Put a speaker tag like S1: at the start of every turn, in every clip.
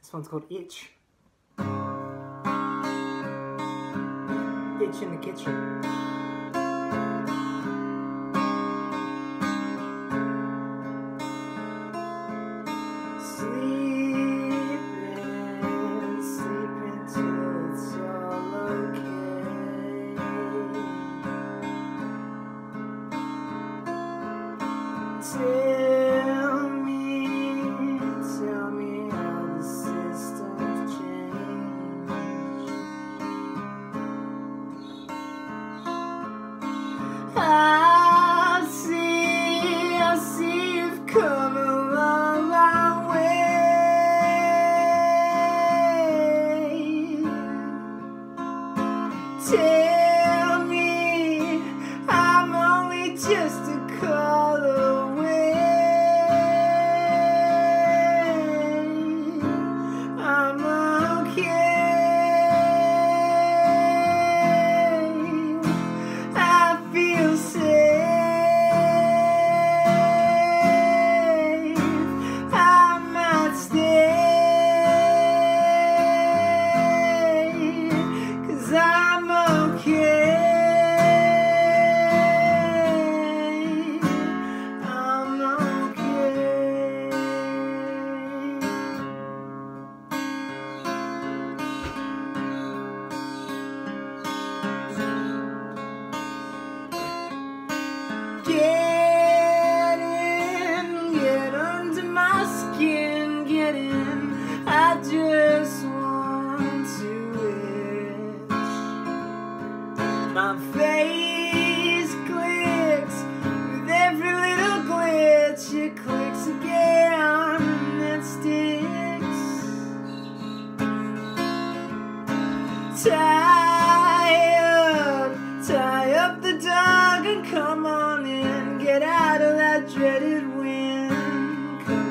S1: This one's called Itch. Itch in the kitchen. Sleeping till it's all okay. Tell me how the system's changed. I see you've come a long, long way. Tell me I'm only just a call away. I'm okay. I feel safe. I might stay, 'cause I'm okay. I'm okay. Get under my skin, get in. I just want to itch. My face clicks with every little glitch. It clicks again and it sticks. Tie up the dog and come on in. Get out of that dreaded wind. Come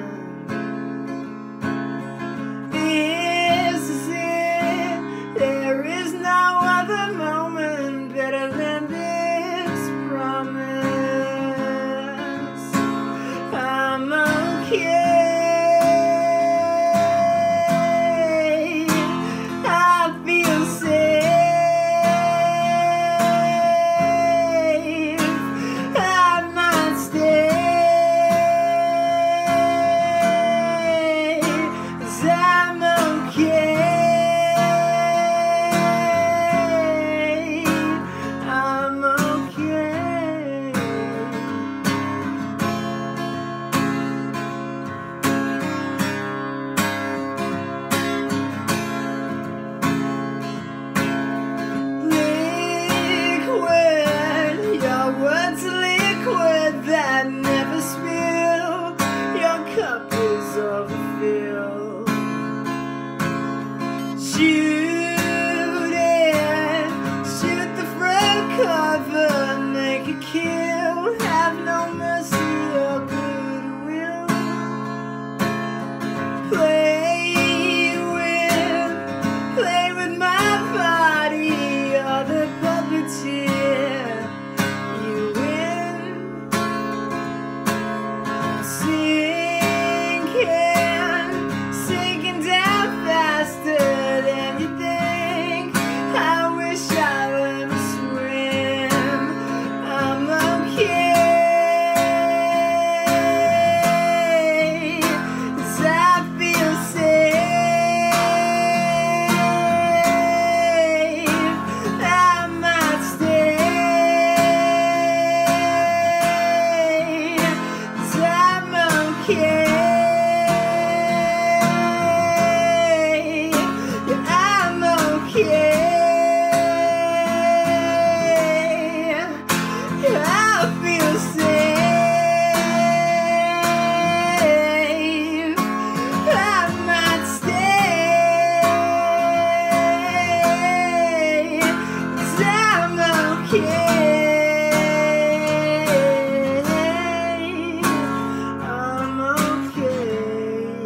S1: in. This is it. There is no other moment better than this promise. I'm okay. I feel safe. I might stay, 'cause I'm okay. I'm okay. Liquid, your words are liquid that never spill. Your cup is overfilled. Shoot it, shoot the front cover, make it kill. Have no mercy or goodwill. Play with my body, you're the puppeteer. You win. Sinking down faster than you think. I wish I learned to swim. I'm okay. 'Cause I feel safe. I might stay, 'cause I'm okay. Yeah, I'm okay. Yeah, I feel safe. I might stay, 'cause I'm okay. I'm okay.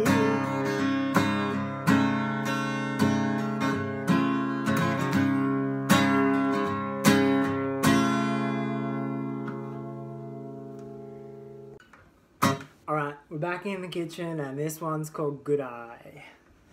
S1: Alright, we're back in the kitchen and this one's called Good Eye.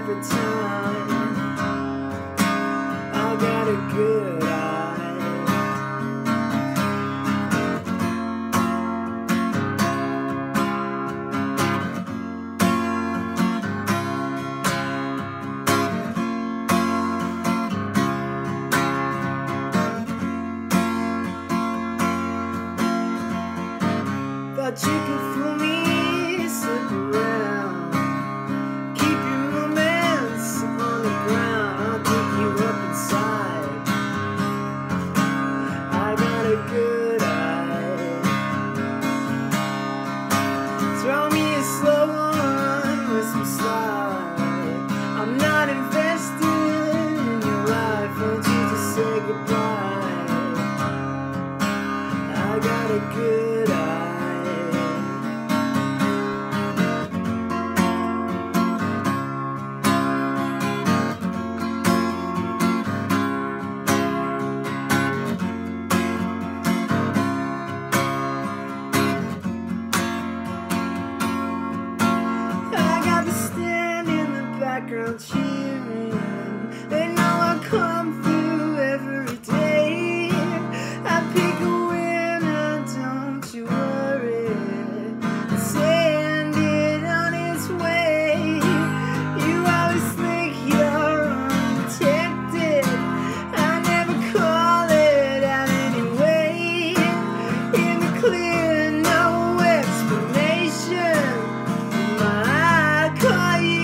S1: every time. I got a good eye. Thought you could fool me, slip around, keep your romance on the ground. I'll dig you up inside. I got a good eye. Throw me a slow one with some slide. I'm not invested in your life. Won't you just say goodbye? I got a good eye. Background cheering, they know I come through every day. I pick a winner, don't you worry. Send it on its way. You always think you're undetected. I never call it out anyway. In the clear, no explanation. I call you.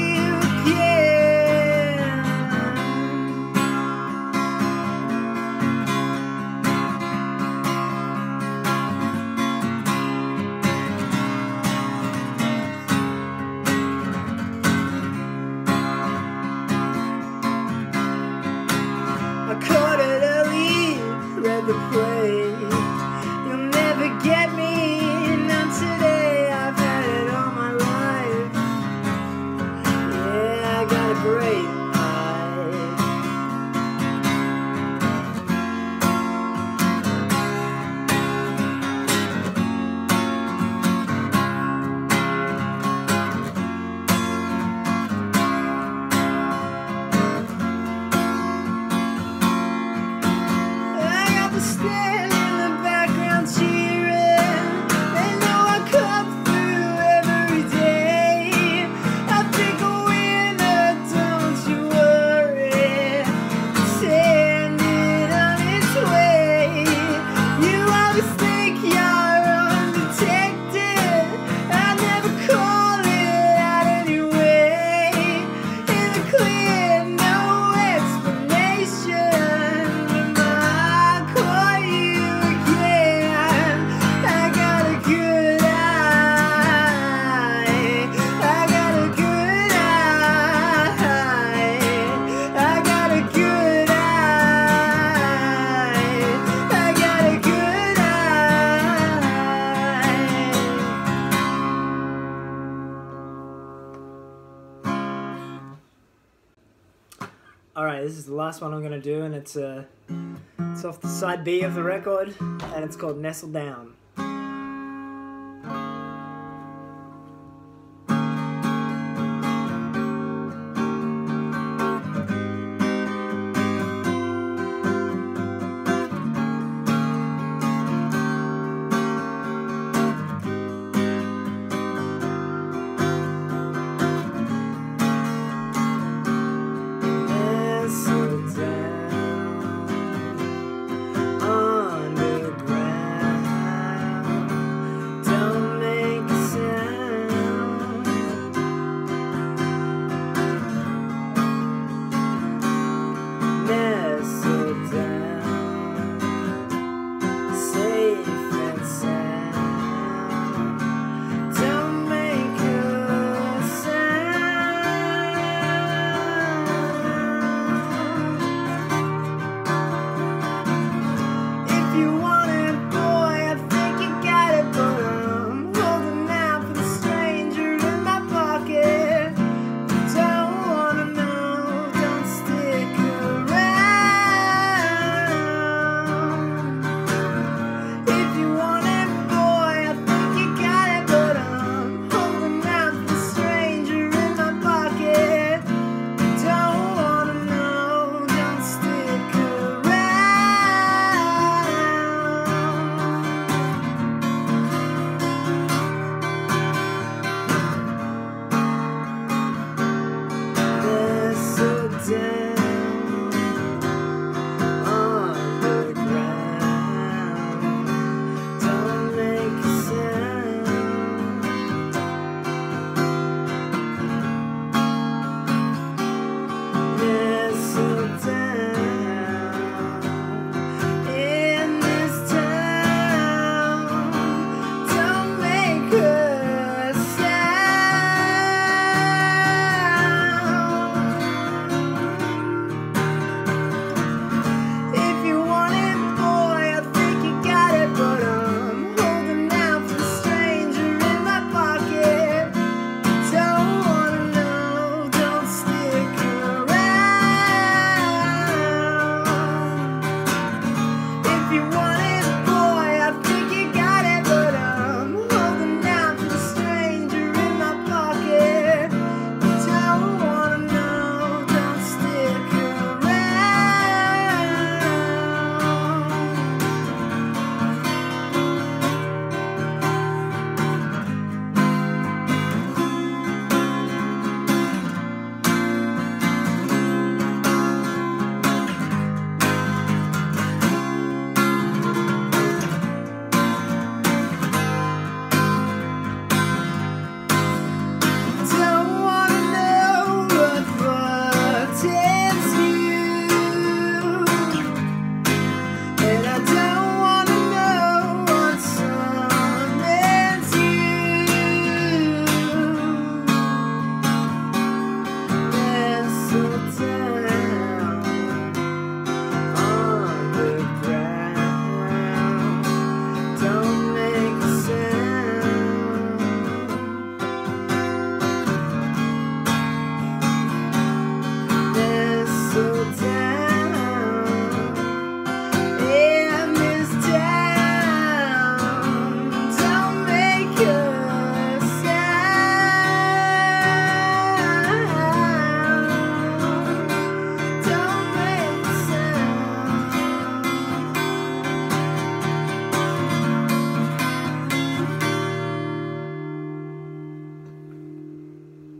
S1: I caught it early, read the play. You'll never get me, not today. I've had it all my life. Yeah, I got a great stand in the background cheering. They know I come through every day. I pick a winner, don't you worry. Send it on its way. You always think you're undetected. I never call it out anyway. In the clear, no explanation. Alright, this is the last one I'm going to do, and it's off the side B of the record, and it's called Nestle Down. Underground.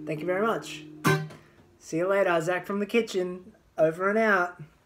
S1: Thank you very much. See you later. Zach from the kitchen. Over and out.